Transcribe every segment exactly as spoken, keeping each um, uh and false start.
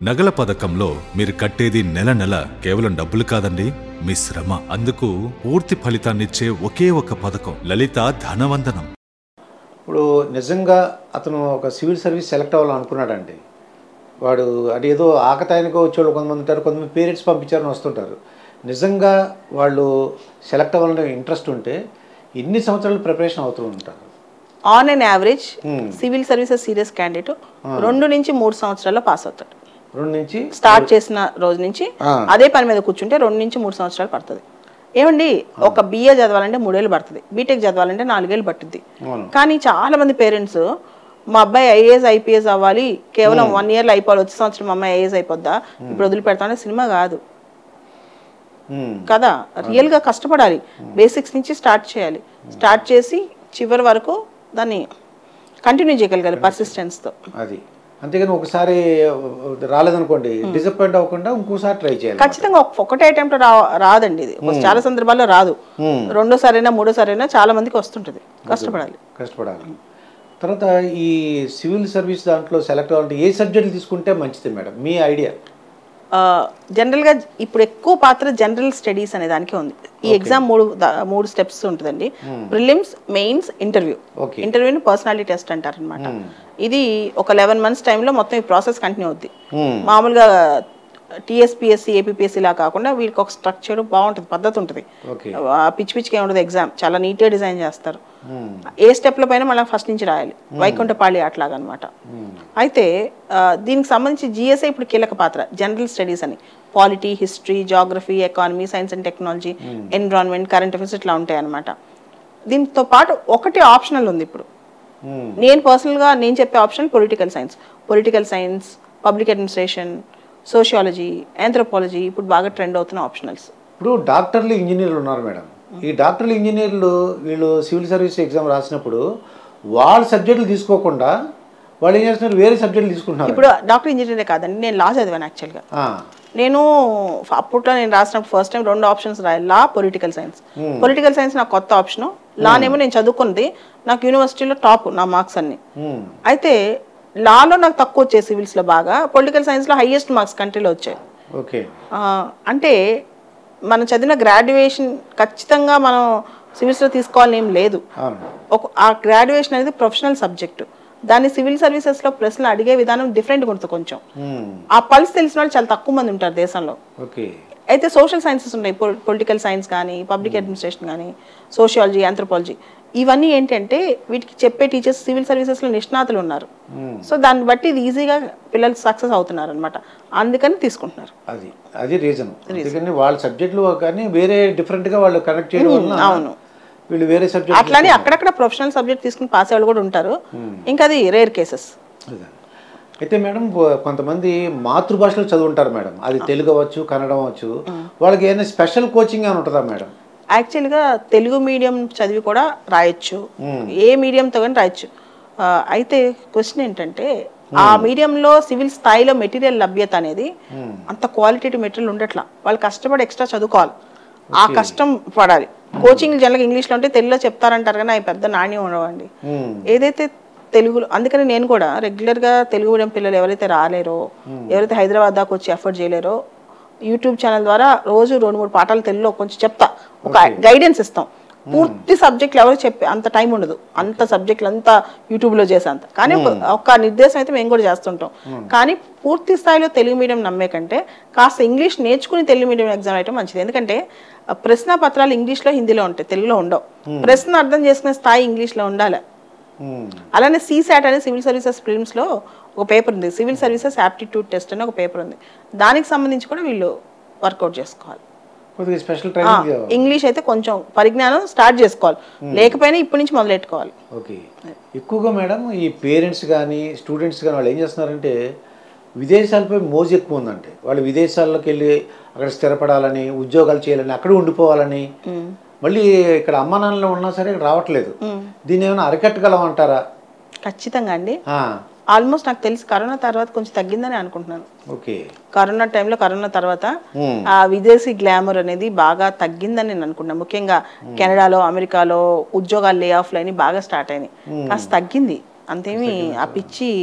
నగల పథకంలో మీరు కట్టేది నెల నెల కేవలం డబ్బులు కాదండి, మీ శ్రమ. అందుకు పూర్తి ఫలితాన్నిచ్చే ఒకే ఒక పథకం లలిత ధనవందనం. ఇప్పుడు నిజంగా అతను ఒక సివిల్ సర్వీస్ సెలెక్ట్ అవ్వాలని అనుకున్నాడండి. వాడు అది ఏదో ఆకతాయినికో వచ్చేవాళ్ళు కొంతమంది ఉంటారు, కొంతమంది పేరెంట్స్ పంపించారని వస్తుంటారు. నిజంగా వాళ్ళు సెలెక్ట్ అవ్వాలనే ఇంట్రెస్ట్ ఉంటే ఎన్ని సంవత్సరాలు ప్రిపరేషన్ అవుతూ ఉంటారు? On and average civil services serious candidate రెండు నుంచి మూడు సంవత్సరాల్లో పాస్ అవుతాడు. రెండు నుంచి స్టార్ట్ చేసిన రోజు నుంచి అదే పని మీద కూర్చుంటే రెండు నుంచి మూడు సంవత్సరాలు పడుతుంది. ఏమండి, ఒక బిఏ చదవాలంటే మూడేళ్ళు పడుతుంది, బీటెక్ చదవాలంటే నాలుగేళ్ళు పట్టుద్ది. కానీ చాలా మంది పేరెంట్స్ మా అబ్బాయి ఐఏఎస్ ఐపీఎస్ అవ్వాలి, కేవలం వన్ ఇయర్లో అయిపోవాలి, వచ్చే సంవత్సరం మా అమ్మాయి ఐఏఎస్ అయిపోద్దా, ఇప్పుడు వదిలిపెడతానే సినిమా కాదు కదా. రియల్ గా కష్టపడాలి, బేసిక్స్ నుంచి స్టార్ట్ చేయాలి. స్టార్ట్ చేసి చివరి వరకు దాన్ని కంటిన్యూ చేయగలగాలి పర్సిస్టెన్స్ తో. అది అంతేగాని ఒకసారి రాలేదనుకోండి డిసప్పాయింట్ అవ్వకుండా ఇంకోసారి ట్రై చేయాలి. ఖచ్చితంగా ఒకటే అటెంప్ట్ రా రాదండి ఇది, చాలా సందర్భాల్లో రాదు. రెండోసారైనా మూడోసారైనా చాలా మందికి వస్తుంటది. కష్టపడాలి కష్టపడాలి తర్వాత ఈ సివిల్ సర్వీస్ దాంట్లో సెలెక్ట్ అవ్వాలంటే ఏ సబ్జెక్టులు తీసుకుంటే మంచిది మేడం, మీ ఐడియా? జనరల్ గా ఇప్పుడు ఎక్కువ పాత్ర జనరల్ స్టడీస్ అనే దానికి ఉంది. ఈ ఎగ్జామ్ మూడు మూడు స్టెప్స్ ఉంటుందండి. Prelims, mains, interview. ఇంటర్వ్యూని పర్సనాలిటీ టెస్ట్ అంటారు అనమాట. ఇది ఒక లెవెన్ మంత్స్ టైంలో మొత్తం ఈ ప్రాసెస్ కంటిన్యూ అవుద్ది. మామూలుగా టీఎస్పీఎస్సీ ఏపీఎస్సీ లా కాకుండా వీళ్ళకి ఒక స్ట్రక్చర్ బాగుంటుంది, పద్ధతి ఉంటుంది. పిచ్చి పిచ్చిగా ఉండదు ఎగ్జామ్, చాలా నీట్గా డిజైన్ చేస్తారు. ఏ స్టెప్ల పైన మళ్ళీ ఫస్ట్ నుంచి రాయాలి, వైకుంఠపాళి అట్లాగా అనమాట. అయితే దీనికి సంబంధించి జిఎస్ఏ ఇప్పుడు కీలక పాత్ర. జనరల్ స్టడీస్ అని polity, history, geography, economy, science and technology, environment, current affairs ఇట్లా ఉంటాయి అనమాట. దీంతో పాటు ఒకటి ఆప్షనల్ ఉంది ఇప్పుడు. నేను పర్సనల్గా నేను చెప్పే option political science. Political science, public administration, sociology, anthropology ఇప్పుడు బాగా ట్రెండ్ అవుతున్న ఆప్షనల్స్. ఇప్పుడు డాక్టర్లు, ఇంజనీర్లు ఉన్నారు మేడం. ఈ డాక్టర్లు, ఇంజనీర్లు వీళ్ళు సివిల్ సర్వీస్ ఎగ్జామ్ రాసినప్పుడు వాళ్ళ సబ్జెక్టులు తీసుకోకుండా వాళ్ళు ఏం చేస్తున్నారు, వేరే సబ్జెక్టులు తీసుకుంటున్నారు. ఇప్పుడు డాక్టర్ ఇంజనీరే కాదండి, నేను లా చదివాను యాక్చువల్గా. నేను అప్పట్లో నేను రాసినప్పుడు ఫస్ట్ టైం రెండు ఆప్షన్స్ రాయాలి, law, political science. Political science నాకు కొత్త ఆప్షను, లానేమో నేను చదువుకున్నది, నాకు యూనివర్సిటీలో టాప్ నా మార్క్స్ అన్ని. అయితే లాలో నాకు తక్కువ వచ్చాయి, సివిల్స్లో బాగా, పొలిటికల్ సైన్స్లో హైయెస్ట్ మార్క్స్ కంట్రీలో వచ్చాయి. ఓకే, అంటే మనం చదివిన గ్రాడ్యుయేషన్ ఖచ్చితంగా మనం సివిల్స్లో తీసుకోవాలని ఏం లేదు. ఒక ఆ గ్రాడ్యుయేషన్ అనేది ప్రొఫెషనల్ సబ్జెక్టు, దాన్ని సివిల్ సర్వీసెస్లో ప్రశ్నలు అడిగే విధానం డిఫరెంట్గా ఉంటుంది కొంచెం. ఆ పల్స్ తెలిసిన వాళ్ళు చాలా తక్కువ మంది ఉంటారు దేశంలో. అయితే సోషల్ సైన్సెస్ ఉన్నాయి, పొలిటికల్ సైన్స్ కానీ, పబ్లిక్ అడ్మినిస్ట్రేషన్ కానీ, సోషియాలజీ, ఆంథ్రోపాలజీ. ఇవన్నీ ఏంటంటే వీటికి చెప్పే టీచర్స్ సివిల్ సర్వీసెస్లో నిష్ణాతులు ఉన్నారు. సో దాన్ని బట్టి ఇది ఈజీగా పిల్లలు సక్సెస్ అవుతున్నారు అనమాట, అందుకని తీసుకుంటున్నారు. అది అది రీజన్. వాళ్ళ సబ్జెక్టులు కానీ వేరే డిఫరెంట్గా వాళ్ళు కనెక్ట్ చేయడం. అవును, వీళ్ళు వేరే సబ్జెక్ట్ అట్లానే అక్కడక్కడ ప్రొఫెషనల్ సబ్జెక్ట్ తీసుకుని పాస్ అయ్యే వాళ్ళు కూడా ఉంటారు. ఇంకా అది రేర్ కేసెస్. అయితే మేడం కొంతమంది మాతృభాషలో చదువుంటారు మేడం, అది తెలుగు అవ్వచ్చు, కన్నడం అవ్వచ్చు. వాళ్ళకి ఏదైనా స్పెషల్ కోచింగ్ అని ఉంటుందా మేడం? యాక్చువల్గా తెలుగు మీడియం చదివి కూడా రాయొచ్చు, ఏ మీడియంతో కానీ రాయొచ్చు. అయితే క్వశ్చన్ ఏంటంటే ఆ మీడియంలో సివిల్ స్థాయిలో మెటీరియల్ లభ్యత అనేది అంత క్వాలిటేటివ్ మెటీరియల్ ఉండట్లా. వాళ్ళు కష్టపడి ఎక్స్ట్రా చదువుకోవాలి, ఆ కష్టం పడాలి. కోచింగ్ జనరల్గా ఇంగ్లీష్లో ఉంటే తెలుగులో చెప్తారంటారు కానీ అవి పెద్ద నాణ్యం ఉండవండి. ఏదైతే తెలుగులో, అందుకని నేను కూడా రెగ్యులర్గా తెలుగు మీడియం పిల్లలు ఎవరైతే రాలేరో, ఎవరైతే హైదరాబాద్ దాకా వచ్చి ఎఫర్ట్ చేయలేరో, యూట్యూబ్ ఛానల్ ద్వారా రోజు రెండు మూడు పాఠాలు తెలుగులో కొంచెం చెప్తా, ఒక గైడెన్స్ ఇస్తాం. పూర్తి సబ్జెక్టులు ఎవరు చెప్పే అంత టైం ఉండదు, అంత సబ్జెక్టులు అంతా యూట్యూబ్లో చేసేంత. కానీ ఒక నిర్దేశం అయితే మేము కూడా చేస్తుంటాం. కానీ పూర్తి స్థాయిలో తెలుగు మీడియం నమ్మే కంటే కాస్త ఇంగ్లీష్ నేర్చుకుని తెలుగు మీడియం ఎగ్జామ్ అయితే మంచిది. ఎందుకంటే ప్రశ్న పత్రాలు ఇంగ్లీష్లో, హిందీలో ఉంటాయి, తెలుగులో ఉండవు. ప్రశ్న అర్థం చేసుకునే స్థాయి ఇంగ్లీష్లో ఉండాలి. అలానే సీసాట్ అనే సివిల్ సర్వీసెస్ ప్రిలిమ్స్లో ఒక పేపర్ ఉంది, సివిల్ సర్వీసెస్ యాప్టిట్యూడ్ టెస్ట్ అని ఒక పేపర్ ఉంది. దానికి సంబంధించి కూడా వీళ్ళు వర్కౌట్ చేసుకోవాలి. ఇంగ్లీష్ అయితే కొంచెం పరిజ్ఞానం స్టార్ట్ చేసుకోవాలి, లేకపోయినా ఇప్పటి నుంచి మొదలెట్టుకోవాలి. ఓకే, ఎక్కువగా మేడం ఈ పేరెంట్స్ కానీ స్టూడెంట్స్ కానీ వాళ్ళు ఏం చేస్తున్నారంటే విదేశాలపై మోజు ఎక్కువ ఉందంటే, వాళ్ళు విదేశాల్లోకి వెళ్ళి అక్కడ స్థిరపడాలని, ఉద్యోగాలు చేయాలని, అక్కడ ఉండిపోవాలని, మళ్ళీ ఇక్కడ అమ్మ నాన్నలు ఉన్నా సరే ఇక్కడ రావట్లేదు. దీన్ని ఏమైనా అరికట్టగలమంటారా? ఖచ్చితంగా అండి. ఆల్మోస్ట్ నాకు తెలిసి కరోనా తర్వాత కొంచెం తగ్గిందని అనుకుంటున్నాను. ఓకే, కరోనా టైంలో, కరోనా తర్వాత ఆ విదేశీ గ్లామర్ అనేది బాగా తగ్గిందని నేను అనుకుంటున్నాను. ముఖ్యంగా కెనడాలో, అమెరికాలో ఉద్యోగాలు లే ఆఫ్లు అని బాగా స్టార్ట్ అయినాయి. కాస్త తగ్గింది, అంతేమి ఆ పిచ్చి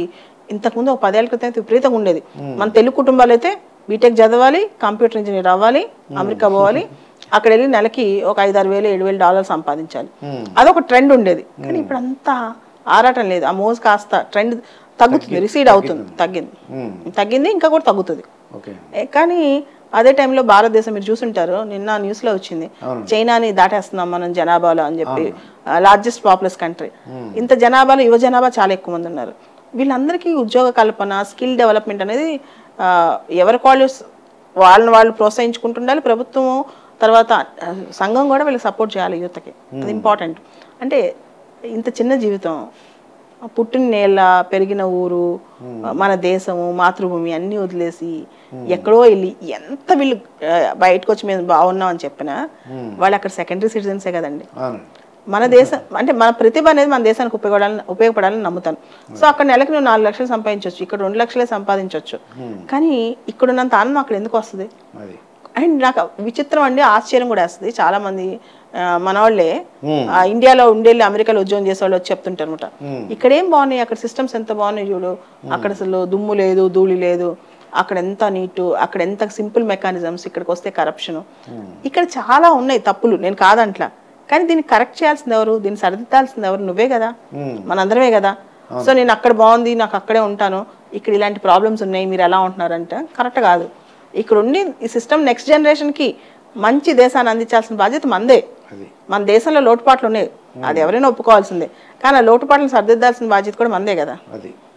ఇంతకుముందు ఒక పదేళ్ల క్రితం అయితే విపరీతంగా ఉండేది. మన తెలుగు కుటుంబాలు అయితే బీటెక్ చదవాలి, కంప్యూటర్ ఇంజనీర్ అవ్వాలి, అమెరికా పోవాలి, అక్కడ వెళ్ళి నెలకి ఒక ఐదు ఆరు వేలు ఏడు వేలు డాలర్లు సంపాదించాలి. అదొక ట్రెండ్ ఉండేది. కానీ ఇప్పుడు అంతా ఆరాటం లేదు. ఆ మోజ్ కాస్త ట్రెండ్ తగ్గుతుంది, రిసీడ్ అవుతుంది, తగ్గింది తగ్గింది ఇంకా కూడా తగ్గుతుంది. కానీ అదే టైంలో భారతదేశం మీరు చూసుంటారు, నిన్న న్యూస్లో వచ్చింది, చైనాని దాటేస్తున్నాం మనం జనాభాలో అని చెప్పి, లార్జెస్ట్ పాపులస్ కంట్రీ. ఇంత జనాభాలో యువ జనాభా చాలా ఎక్కువ మంది ఉన్నారు. వీళ్ళందరికీ ఉద్యోగ కల్పన, స్కిల్ డెవలప్మెంట్ అనేది ఎవరికి వాళ్ళు వాళ్ళని వాళ్ళు ప్రోత్సహించుకుంటుండాలి. ప్రభుత్వము తర్వాత సంఘం కూడా వీళ్ళకి సపోర్ట్ చేయాలి యువతకి, అది ఇంపార్టెంట్. అంటే ఇంత చిన్న జీవితం, పుట్టిన నేల, పెరిగిన ఊరు, మన దేశము, మాతృభూమి అన్నీ వదిలేసి ఎక్కడో వెళ్ళి ఎంత వీళ్ళు బయటకు వచ్చి మేము బాగున్నాం అని చెప్పినా వాళ్ళు అక్కడ సెకండరీ సిటిజన్సే కదండి. మన దేశం అంటే మన ప్రతిభ అనేది మన దేశానికి ఉపయోగపడాలని ఉపయోగపడాలని నమ్ముతాను. సో అక్కడ నెలకి నువ్వు నాలుగు లక్షలు సంపాదించవచ్చు, ఇక్కడ రెండు లక్షలే సంపాదించవచ్చు. కానీ ఇక్కడున్నంత ఆనందం అక్కడ ఎందుకు వస్తుంది? అండ్ నాకు విచిత్రం అండి, ఆశ్చర్యం కూడా వేస్తుంది. చాలా మంది మన వాళ్ళే ఇండియాలో ఉండేళ్ళి అమెరికాలో ఉద్యోగం చేసేవాళ్ళు వచ్చి చెప్తుంటారు అనమాట, ఇక్కడ ఏం బాగున్నాయి, అక్కడ సిస్టమ్స్ ఎంత బాగున్నాయి చూడు, అక్కడ అసలు దుమ్ము లేదు, ధూళి లేదు, అక్కడ ఎంత నీటు, అక్కడ ఎంత సింపుల్ మెకానిజమ్స్, ఇక్కడికి వస్తే కరప్షన్. ఇక్కడ చాలా ఉన్నాయి తప్పులు, నేను కాదంట్లా. కానీ దీన్ని కరెక్ట్ చేయాల్సింది ఎవరు, దీన్ని సరిదిద్దాల్సింది ఎవరు? నువ్వే కదా, మనందరమే కదా. సో నేను అక్కడ బాగుంది, నాకు అక్కడే ఉంటాను, ఇక్కడ ఇలాంటి ప్రాబ్లమ్స్ ఉన్నాయి, మీరు ఎలా ఉంటున్నారంటే కరెక్ట్ కాదు. ఇక్కడ ఉండి ఈ సిస్టమ్ నెక్స్ట్ జనరేషన్కి మంచి దేశాన్ని అందించాల్సిన బాధ్యత మందే. మన దేశంలో లోటుపాట్లు ఉన్నాయి, అది ఎవరైనా ఒప్పుకోవాల్సిందే. కానీ ఆ లోటుపాట్లను సరిదిద్దాల్సిన బాధ్యత కూడా మందే కదా.